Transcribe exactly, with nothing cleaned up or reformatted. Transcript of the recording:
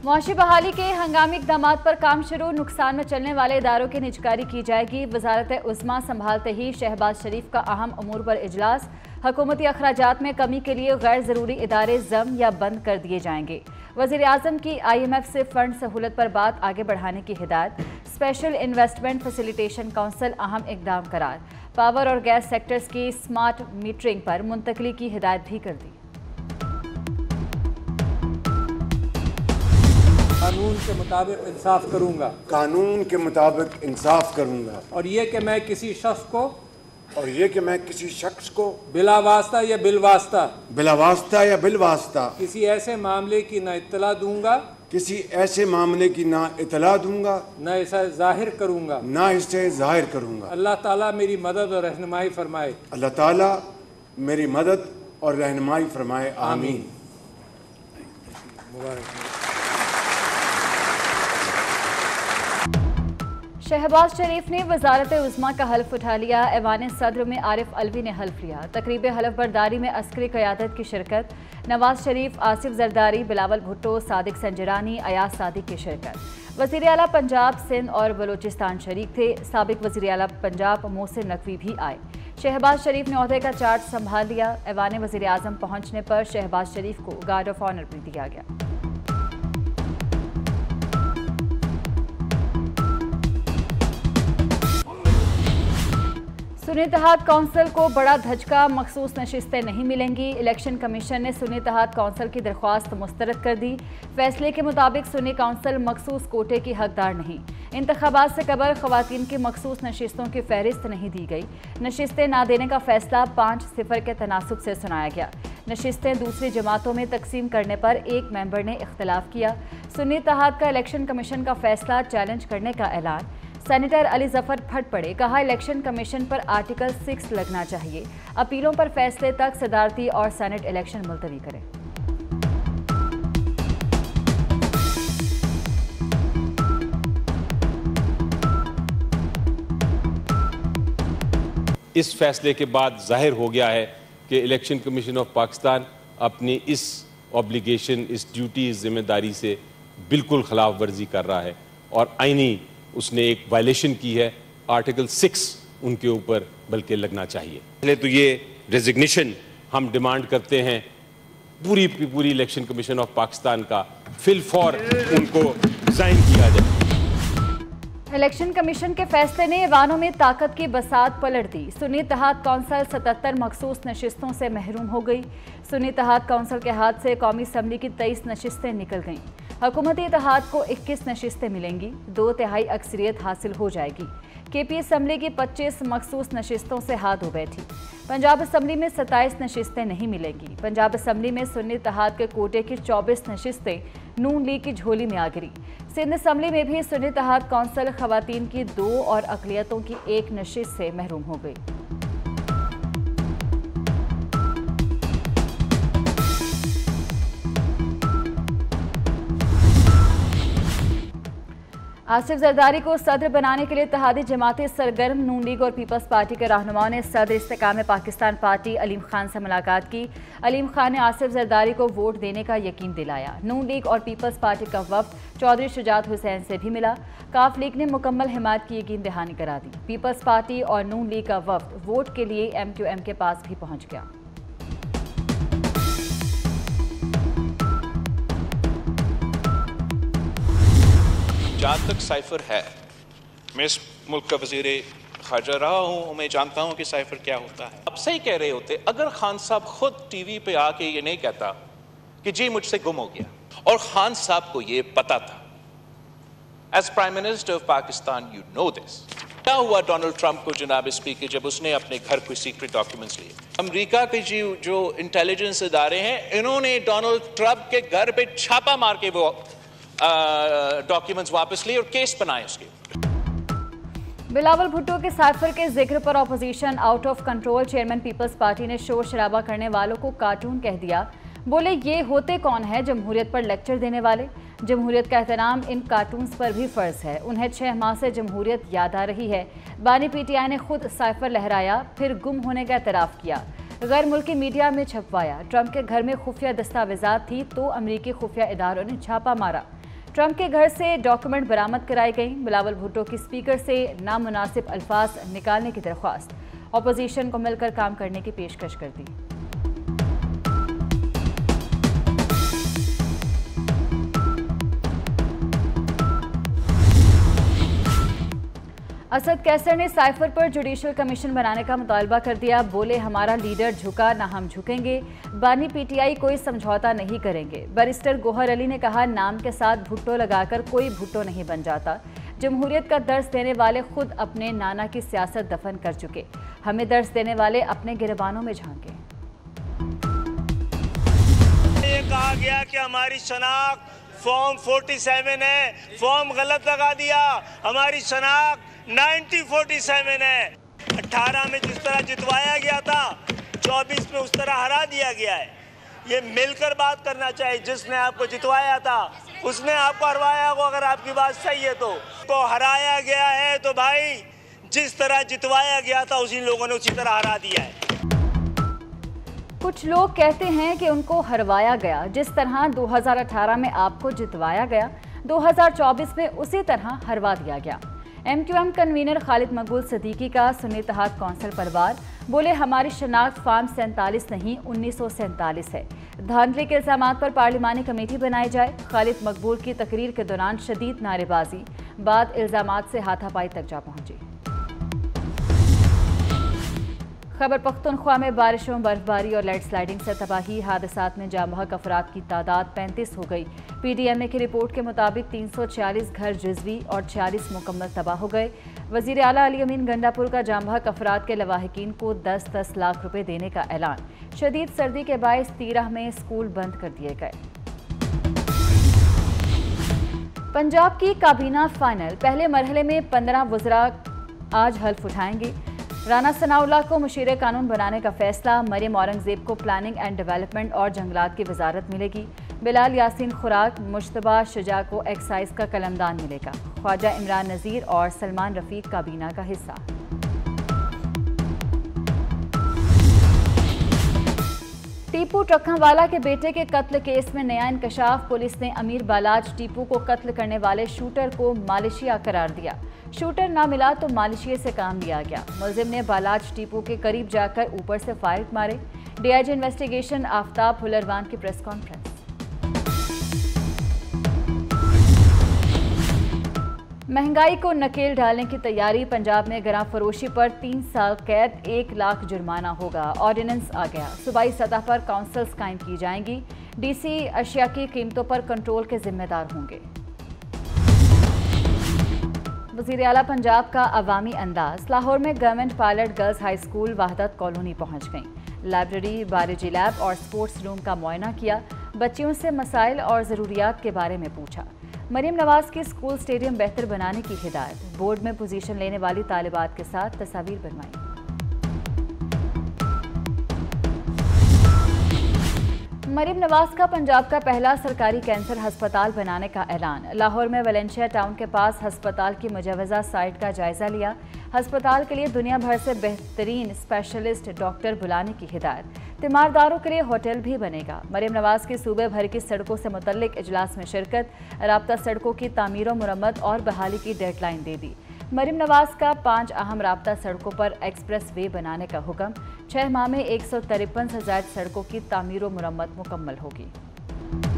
मुआशी बहाली के हंगामी इक़दामात पर काम शुरू, नुकसान में चलने वाले इदारों की निजकारी की जाएगी। वजारत उज़्मा संभालते ही शहबाज शरीफ का अहम अमूर पर इजलास। हुकूमती अखराजात में कमी के लिए गैर ज़रूरी इदारे जम या बंद कर दिए जाएंगे। वज़ीर आज़म की आई एम एफ से फंड सहूलत पर बात आगे बढ़ाने की हिदायत। स्पेशल इन्वेस्टमेंट फैसिलिटेशन काउंसिल अहम इकदाम करार। पावर और गैस सेक्टर्स की स्मार्ट मीटरिंग पर मुंतकली की हिदायत भी कर दी। कानून के मुताबिक इंसाफ करूंगा कानून के मुताबिक इंसाफ करूंगा और ये कि मैं किसी शख्स को और ये कि मैं किसी शख्स को बिला वास्ता या बिल वास्ता बिला वास्ता या बिल वास्ता किसी ऐसे मामले की न इत्तला दूंगा किसी ऐसे मामले की ना इतला दूंगा न इसे जाहिर करूंगा ना इसे जाहिर करूंगा। अल्लाह ताला मेरी मदद और रहनुमाई फरमाए। अल्लाह ताला मेरी मदद और रहनुमाई फरमाए। आमीन। शहबाज शरीफ ने वजारत उज़्मा का हल्फ उठा लिया। ऐवान सदर में आरिफ अलवी ने हल्फ लिया। तकरीब हल्फ बरदारी में अस्करी क़यादत की शिरकत। नवाज शरीफ, आसिफ जरदारी, बिलावल भुट्टो, सादिक संजरानी, अयाज सादिक की शिरकत। वज़ीर आला पंजाब, सिंध और बलोचिस्तान शरीक थे। साबिक वज़ीर आला पंजाब मोहसिन नकवी भी आए। शहबाज शरीफ ने ओहदे का चार्ज संभाल लिया। ऐवान वज़ीर आज़म पहुँचने पर शहबाज शरीफ को गार्ड ऑफ ऑनर भी दिया गया। सुन्नी इत्तेहाद काउंसिल को बड़ा धचका, मखसूस नशिस्तें नहीं मिलेंगी। इलेक्शन कमीशन ने सुन्नी इत्तेहाद काउंसिल की दरख्वास्त मुस्तरद कर दी। फैसले के मुताबिक सुन्नी काउंसिल मखसूस कोटे की हकदार नहीं। इंतखाबात से कबल खवातीन की मखसूस नशिस्तों की फहरिस्त नहीं दी गई। नशिस्तें ना देने का फैसला पाँच सिफर के तनासुब से सुनाया गया। नशिस्तें दूसरी जमातों में तकसीम करने पर एक मेंबर ने इख्तलाफ किया। सुन्नी इत्तेहाद का इलेक्शन कमीशन का फैसला चैलेंज करने का ऐलान। सेनेटर अली जफर फट पड़े, कहा इलेक्शन कमीशन पर आर्टिकल सिक्स लगना चाहिए। अपीलों पर फैसले तक सदारती और सेनेट इलेक्शन मुलतवी करें। इस फैसले के बाद जाहिर हो गया है कि इलेक्शन कमीशन ऑफ पाकिस्तान अपनी इस ऑब्लिगेशन, इस ड्यूटी, इस जिम्मेदारी से बिल्कुल खिलाफ वर्जी कर रहा है और आईनी उसने एक वायलेशन की है। आर्टिकल सिक्स उनके ऊपर बल्कि लगना चाहिए। पहले तो ये रेजिग्नेशन हम डिमांड करते हैं पूरी पूरी इलेक्शन कमीशन ऑफ पाकिस्तान का फिल फॉर उनको रिजाइन किया जाए। इलेक्शन कमीशन के फैसले ने ऐवानों में ताकत की बसात पलट दी। सुन्नी इत्तेहाद काउंसिल सतहत्तर मखसूस नशिस्तों से महरूम हो गई। सुन्नी इत्तेहाद काउंसिल के हाथ से कौमी असम्बली की तेईस नशिस्तें निकल गईं। हुकूमती इत्तेहाद को इक्कीस नशिस्तें मिलेंगी। दो तिहाई अक्सरियत हासिल हो जाएगी। के पी असम्बली की पच्चीस मखसूस नशिस्तों से हाथ धो बैठी। पंजाब असम्बली में सत्ताईस नशिस्तें नहीं मिलेंगी। पंजाब असम्बली में सुन्नी इत्तेहाद के कोटे की चौबीस नशिस्तें नून लीग की झोली में आ गिरी। सिंध असम्बली में भी सुन्नी इत्तेहाद काउंसिल खवातीन की दो और अक़लियतों की एक नशिस्त से महरूम हो गई। आसिफ जरदारी को सदर बनाने के लिए इत्तेहादी जमातें सरगर्म। नून लीग और पीपल्स पार्टी के रहनुमाओं ने सदर इस्तेकाम पाकिस्तान पार्टी अलीम खान से मुलाकात की। अलीम खान ने आसिफ जरदारी को वोट देने का यकीन दिलाया। नून लीग और पीपल्स पार्टी का वफ्द चौधरी शुजात हुसैन से भी मिला। काफ लीग ने मुकम्मल हिमायत की यकीन दहानी करा दी। पीपल्स पार्टी और नून लीग का वफ्द वोट के लिए एम क्यू एम के पास भी पहुँच गया। जहाँ तक साइफर है, मैं इस मुल्क का वज़ीर ख़ारजा रहा हूँ, मैं जानता हूँ कि साइफर क्या होता है। अब सही कह रहे होते अगर खान साहब खुद टीवी पे आके ये नहीं कहता कि जी मुझसे गुम हो गया, और खान साहब को ये पता था। As prime minister of Pakistan you know this. क्या हुआ डोनाल्ड ट्रंप को जनाब स्पीकर जब उसने अपने घर कोई सीक्रेट डॉक्यूमेंट्स लिए? अमेरिका के जी जो इंटेलिजेंस इदारे हैं, इन्होंने डोनाल्ड ट्रंप के घर पे छापा मार के वो डॉक्यूमेंट्स वापस लिए और केस बनाए उसके। बिलावल भुट्टो के साइफर के जिक्र पर opposition out of control. Chairman People's Party ने शोर शराबा करने वालों को कार्टून कह दिया। बोले ये होते कौन है जमहूरियत पर लेक्चर देने वाले। जमहूरियत का एहतराम इन कार्टून्स पर भी फ़र्ज है। उन्हें छः माह से जमहूरियत याद आ रही है। बानी पी टी आई ने खुद साइफर लहराया, फिर गुम होने का एतराफ़ किया। गैर मुल्की मीडिया में छपवाया। ट्रंप के घर में खुफिया दस्तावेजात थी तो अमरीकी खुफिया इदारों ने छापा मारा। ट्रंप के घर से डॉक्यूमेंट बरामद कराई गई। बिलावल भुट्टो की स्पीकर से नामुनासिब अल्फाज निकालने की दरख्वास्त। अपोजिशन को मिलकर काम करने की पेशकश कर दी। असद कैसर ने साइफर पर जुडिशल कमीशन बनाने का मुतालबा कर दिया। बोले, हमारा लीडर झुका ना हम झुकेंगे। बानी पीटीआई कोई समझौता नहीं करेंगे। बैरिस्टर गोहर अली ने कहा, नाम के साथ भुट्टो लगाकर कोई भुट्टो नहीं बन जाता। जमहूरियत का दर्स देने वाले खुद अपने नाना की सियासत दफन कर चुके। हमें दर्स देने वाले अपने गिरबानों में झांके। ये कहा गया कि हमारी शनाख्त फॉर्म सैंतालीस है, फॉर्म गलत लगा दिया। हमारी शनाख्त उन्नीस सौ सैंतालीस है। अठारह में जिस तरह जितवाया गया था, चौबीस में उस तरह हरा दिया गया है। ये मिलकर बात करना चाहिए। जिसने आपको जितवाया था उसने आपको हरवाया हो। अगर आपकी बात सही है तो तो हराया गया है तो भाई जिस तरह जितवाया गया था उसी लोगों ने उसी तरह हरा दिया है। कुछ लोग कहते हैं कि उनको हरवाया गया। जिस तरह दो हज़ार अठारह में आपको जितवाया गया, दो हज़ार चौबीस में उसी तरह हरवा दिया गया। M Q M convener Khalid Maqbool Siddiqui का सुन्नी इत्तेहाद कौंसिल पर वार। बोले, हमारी शनाख्त फार्म सैंतालीस नहीं उन्नीस सौ सैंतालीस है। धांधली के इल्जामात पर पार्लिमानी कमेटी बनाई जाए। खालिद मकबूल की तकरीर के दौरान शदीद नारेबाजी, बाद इल्जामात से हाथापाई तक जा पहुंची। खैबर पख्तूनख्वा में बारिशों, बर्फबारी और लैंड स्लाइडिंग से तबाही। हादसात में जाँ बहक अफराद की तादाद पैंतीस हो गई। पी डी एम ए की रिपोर्ट के मुताबिक तीन सौ छियालीस घर जज़वी और छियालीस मुकम्मल तबाह हो गए। वज़ीर आला अली अमीन गंडापुर का जाँ बहक अफराद के लवाहिकीन को दस दस लाख रुपए देने का ऐलान। शदीद सर्दी के बायस तीरह में स्कूल बंद कर दिए गए। पंजाब की काबीना फाइनल। पहले मरहले में पंद्रह वज़रा आज हल्फ उठाएंगे। राना सनाउल्लाह को मुशीर कानून बनाने का फैसला। मरियम औरंगजेब को प्लानिंग एंड डेवलपमेंट और जंगलात की वजारत मिलेगी। बिलाल यासीन खुराक, मुश्तबा शुजा को एक्साइज का कलमदान मिलेगा। ख्वाजा इमरान नज़ीर और सलमान रफीक काबीना का हिस्सा। टीपू ट्रक्कावाला के बेटे के कत्ल केस में नया इंकशाफ। पुलिस ने अमीर बालाज टीपू को कत्ल करने वाले शूटर को मालेशिया करार दिया। शूटर ना मिला तो मालेशिया से काम लिया गया। मुलजिम ने बालाज टीपू के करीब जाकर ऊपर से फायर मारे। डीआईजी इन्वेस्टिगेशन आफ्ताब हुलरवान की प्रेस कॉन्फ्रेंस। महंगाई को नकेल डालने की तैयारी। पंजाब में गरां फरोशी पर तीन साल कैद, एक लाख जुर्माना होगा। ऑर्डिनेंस आ गया। सूबाई सतह पर काउंसिल्स कायम की जाएंगी। डीसी अशिया की कीमतों पर कंट्रोल के जिम्मेदार होंगे। वज़ीर आला पंजाब का अवामी अंदाज। लाहौर में government pilot girls high school Wahdat colony पहुंच गईं। लाइब्रेरी, बायोलॉजी लैब और स्पोर्ट्स रूम का मुआयना किया। बच्चियों से मसाइल और ज़रूरियात के बारे में पूछा। मरीम नवाज की स्कूल स्टेडियम बेहतर बनाने की हिदायत। बोर्ड में पोजीशन लेने वाली तालिबात के साथ तस्वीर बनवाई। मरीम नवाज का पंजाब का पहला सरकारी कैंसर अस्पताल बनाने का ऐलान। लाहौर में वेलेंशिया टाउन के पास अस्पताल की मुजवजा साइट का जायजा लिया। अस्पताल के लिए दुनिया भर से बेहतरीन स्पेशलिस्ट डॉक्टर बुलाने की हिदायत। तीमारदारों के लिए होटल भी बनेगा। मरीम नवाज की सूबे भर की सड़कों से मुतल्लिक इजलास में शिरकत। राब्ता सड़कों की तामीर मुरम्मत और बहाली की डेडलाइन दे दी। मरीम नवाज का पाँच अहम राब्ता सड़कों पर एक्सप्रेस वे बनाने का हुक्म। छः माह में एक सौ तिरपन से ज़ायद सड़कों की तामीर मुरम्मत मुकम्मल होगी।